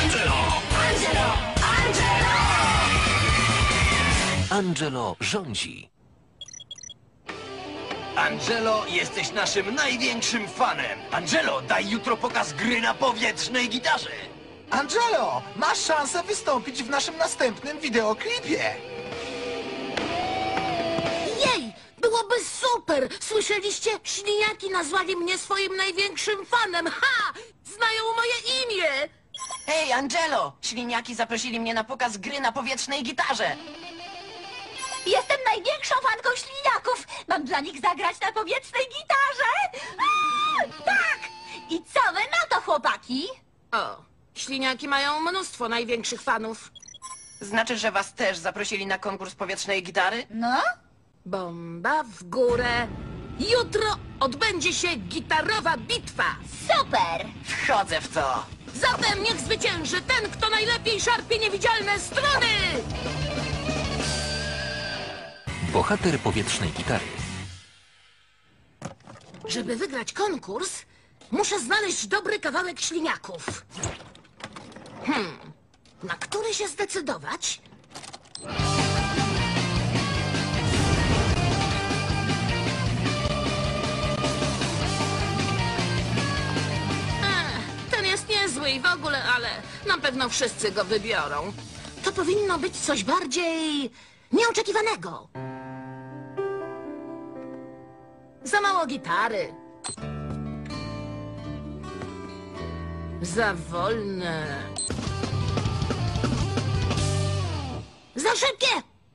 Angelo rządzi. Angelo, jesteś naszym największym fanem. Angelo, daj jutro pokaz gry na powietrznej gitarze. Angelo, masz szansę wystąpić w naszym następnym wideoklipie. Jej! Byłoby super! Słyszeliście? Śliniaki nazwali mnie swoim największym fanem. Ha! Znają moje imię! Hej, Angelo! Śliniaki zaprosili mnie na pokaz gry na powietrznej gitarze. Jestem największą fanką śliniaków. Mam dla nich zagrać na powietrznej gitarze. Tak! I co wy na to, chłopaki? O, śliniaki mają mnóstwo największych fanów. Znaczy, że was też zaprosili na konkurs powietrznej gitary? No? Bomba w górę. Jutro odbędzie się gitarowa bitwa. Super! Wchodzę w to. Zatem niech zwycięży ten, kto najlepiej szarpie niewidzialne struny! Bohater powietrznej gitary. Żeby wygrać konkurs, muszę znaleźć dobry kawałek śliniaków. Na który się zdecydować? Ten jest niezły i w ogóle, ale na pewno wszyscy go wybiorą. To powinno być coś bardziej nieoczekiwanego. Za mało gitary. Za wolne. Za szybkie.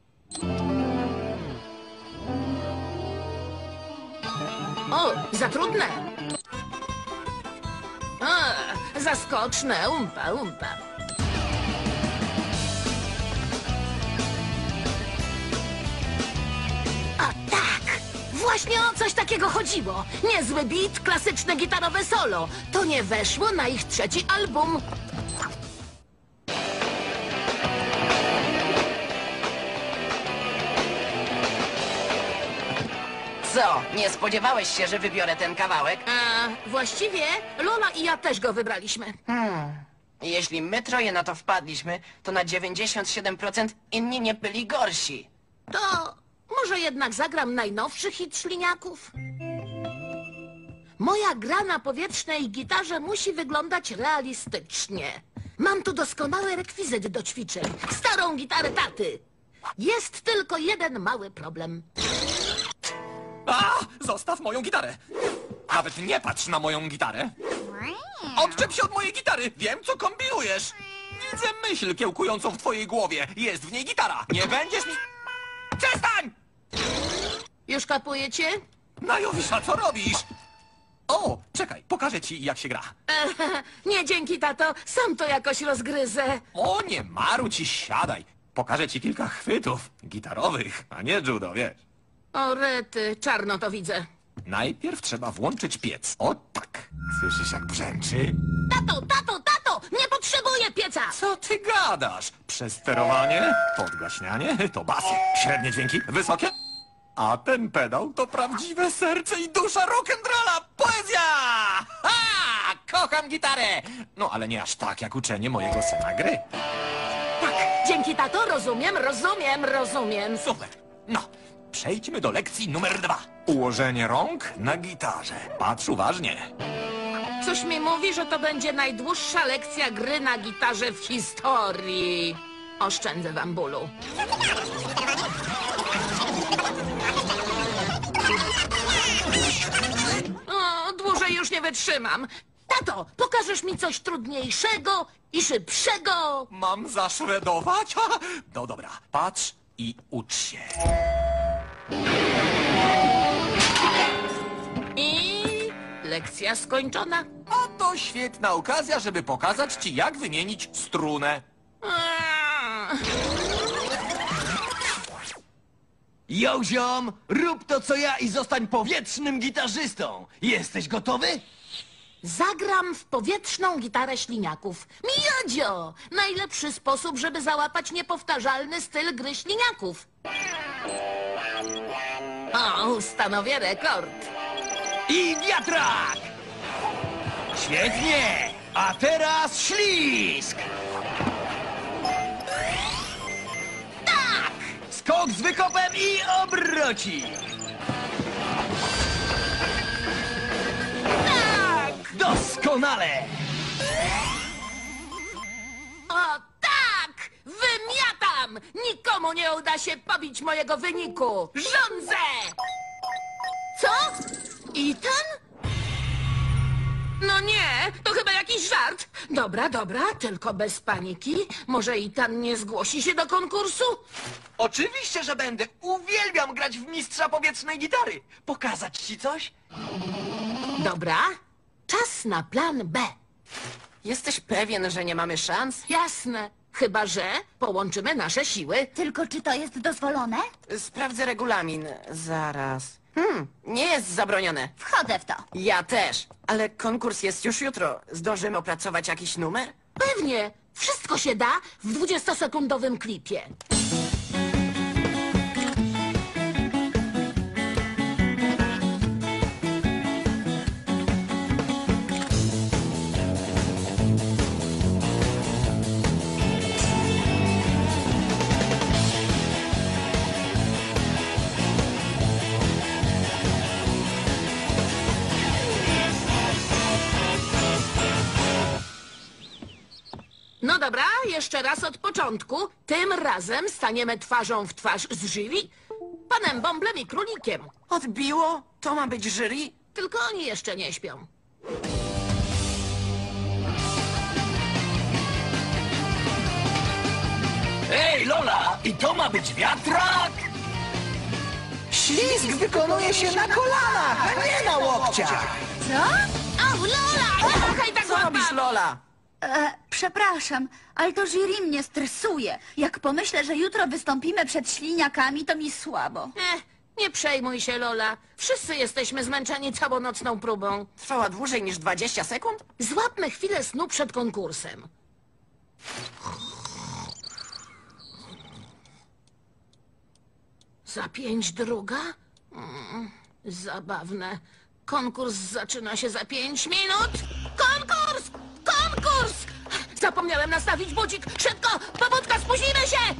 O, za trudne. Za skoczne. Umpa, umpa. A tak! Właśnie o coś takiego chodziło. Niezły beat, klasyczne gitarowe solo. To nie weszło na ich trzeci album. Co, nie spodziewałeś się, że wybiorę ten kawałek? Właściwie Lola i ja też go wybraliśmy. Jeśli my troje na to wpadliśmy, to na 97% inni nie byli gorsi. To może jednak zagram najnowszy hit śliniaków? Moja gra na powietrznej gitarze musi wyglądać realistycznie. Mam tu doskonały rekwizyt do ćwiczeń. Starą gitarę taty. Jest tylko jeden mały problem. Zostaw moją gitarę! Nawet nie patrz na moją gitarę! Odczep się od mojej gitary! Wiem, co kombinujesz! Widzę myśl kiełkującą w twojej głowie. Jest w niej gitara! Nie będziesz mi... Przestań! Już kapujecie? Na Jowisza, co robisz? O, czekaj, pokażę ci, jak się gra. Nie dzięki, tato. Sam to jakoś rozgryzę. O, nie marudź i siadaj. Pokażę ci kilka chwytów gitarowych, a nie judo, wiesz. O rety, czarno to widzę. Najpierw trzeba włączyć piec. O tak. Słyszysz, jak brzęczy? Tato! Nie potrzebuję pieca! Co ty gadasz? Przesterowanie, podgaśnianie, to basy. Średnie dźwięki, wysokie. A ten pedał to prawdziwe serce i dusza rock'n'rolla. Poezja! Ha! Kocham gitarę! No, ale nie aż tak, jak uczenie mojego syna gry. Tak, dzięki, tato. Rozumiem. Super. No, przejdźmy do lekcji numer 2. Ułożenie rąk na gitarze. Patrz uważnie. Coś mi mówi, że to będzie najdłuższa lekcja gry na gitarze w historii. Oszczędzę wam bólu. O, dłużej już nie wytrzymam. Tato, pokażesz mi coś trudniejszego i szybszego? Mam zaszredować? Ha! No dobra, patrz i ucz się. I lekcja skończona. Oto świetna okazja, żeby pokazać ci, jak wymienić strunę. Yo, ziom, rób to co ja i zostań powietrznym gitarzystą. Jesteś gotowy? Zagram w powietrzną gitarę śliniaków. Miodzio! Najlepszy sposób, żeby załapać niepowtarzalny styl gry śliniaków. O, ustanowię rekord. I wiatrak! Świetnie! A teraz ślizg! Tak! Skok z wykopem i obrocik! Tak! Doskonale! O tak! Wymiatam! Nikomu nie uda się pobić mojego wyniku! Rządzę! Co? Ethan? No nie, to chyba jakiś żart. Dobra, tylko bez paniki. Może Ethan nie zgłosi się do konkursu? Oczywiście, że będę. Uwielbiam grać w mistrza powietrznej gitary. Pokazać ci coś? Dobra, czas na plan B. Jesteś pewien, że nie mamy szans? Jasne, chyba że połączymy nasze siły. Tylko czy to jest dozwolone? Sprawdzę regulamin. Zaraz. Nie jest zabronione. Wchodzę w to. Ja też. Ale konkurs jest już jutro. Zdążymy opracować jakiś numer? Pewnie, wszystko się da w 20-sekundowym klipie. No dobra, jeszcze raz od początku. Tym razem staniemy twarzą w twarz z jury, panem Bąblem i Królikiem. Odbiło? To ma być jury? Tylko oni jeszcze nie śpią. Ej, Lola! I to ma być wiatrak? Ślizg wykonuje się na kolanach, a nie na łokciach. Co? O, Lola! Nie machaj tak Co robisz, łapami! Lola? Przepraszam, ale to jury mnie stresuje. Jak pomyślę, że jutro wystąpimy przed śliniakami, to mi słabo. Nie przejmuj się, Lola. Wszyscy jesteśmy zmęczeni całonocną próbą. Trwała dłużej niż 20 sekund? Złapmy chwilę snu przed konkursem. Za 5:02? Zabawne. Konkurs zaczyna się za 5 minut. Konkurs! Konkurs! Zapomniałem nastawić budzik. Szybko! Pobudka, spóźnimy się!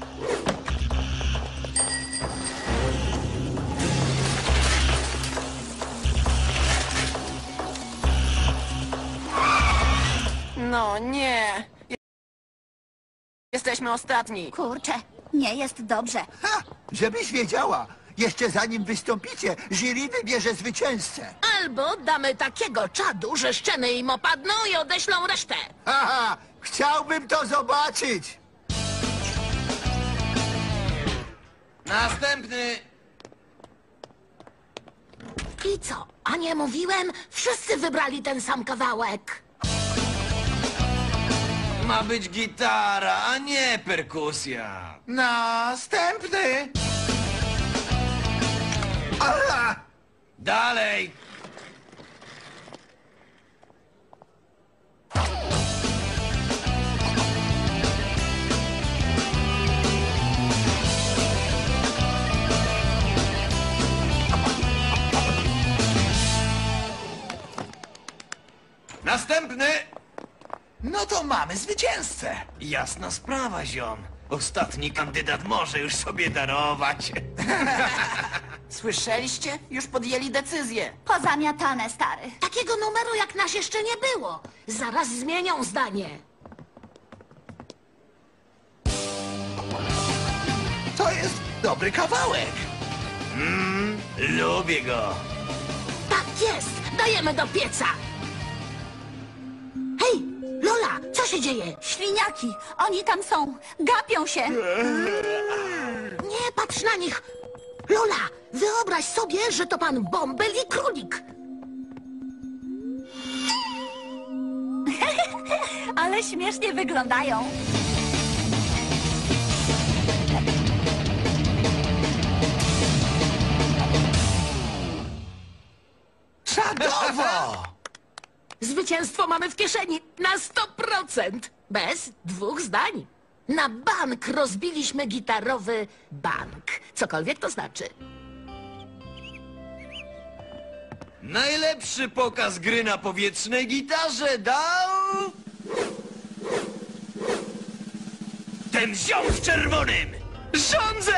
No nie. Jesteśmy ostatni. Kurczę, nie jest dobrze. Ha! Żebyś wiedziała, jeszcze zanim wystąpicie, jury wybierze zwycięzcę. Albo damy takiego czadu, że szczeny im opadną i odeślą resztę. Haha, chciałbym to zobaczyć. Następny! I co? A nie mówiłem? Wszyscy wybrali ten sam kawałek. Ma być gitara, a nie perkusja. Następny. Aha! Dalej! Następny! No to mamy zwycięzcę. Jasna sprawa, ziom. Ostatni kandydat może już sobie darować. Słyszeliście? Już podjęli decyzję. Pozamiatane, stary. Takiego numeru jak nasz jeszcze nie było. Zaraz zmienią zdanie. To jest dobry kawałek. Lubię go. Tak jest! Dajemy do pieca! Hej, Lola, co się dzieje? Śliniaki, oni tam są. Gapią się. Nie patrz na nich! Lola, wyobraź sobie, że to pan Bąbel i Królik. Ale śmiesznie wyglądają. Czadowo! Zwycięstwo mamy w kieszeni na 100%. Bez dwóch zdań. Na bank rozbiliśmy gitarowy bank. Cokolwiek to znaczy. Najlepszy pokaz gry na powietrznej gitarze dał... Ten ziom w czerwonym! Rządzę!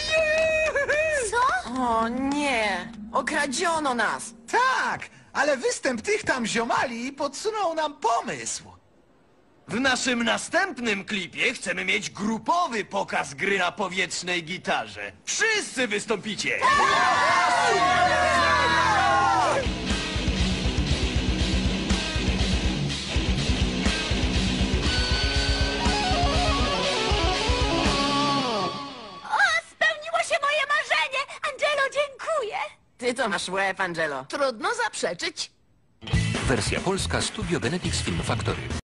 Co? O nie! Okradziono nas! Tak, ale występ tych tam ziomali podsunął nam pomysł. W naszym następnym klipie chcemy mieć grupowy pokaz gry na powietrznej gitarze. Wszyscy wystąpicie! O, spełniło się moje marzenie! Angelo, dziękuję! Ty to masz łeb, Angelo. Trudno zaprzeczyć. Wersja polska Studio Benedix Film Factory.